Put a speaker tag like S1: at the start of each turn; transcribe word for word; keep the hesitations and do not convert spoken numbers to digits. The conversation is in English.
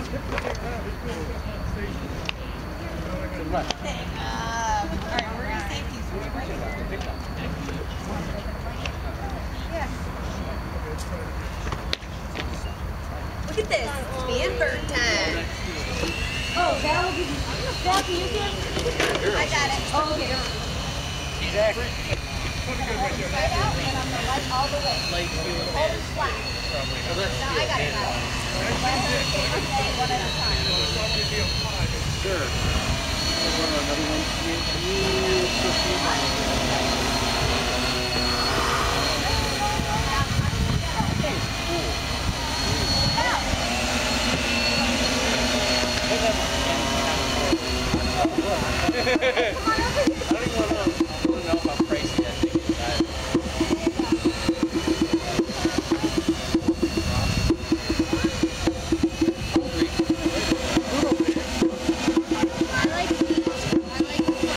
S1: Look at this. It's Stanford time.
S2: Oh, Val, will give you. Val, can you give?
S1: I got it.
S2: Oh, okay.
S3: Exactly.
S1: Right out and I'm gonna light all the way. Hold it flat. No, I got it. Got it. One at a time.
S3: Sure. Another one.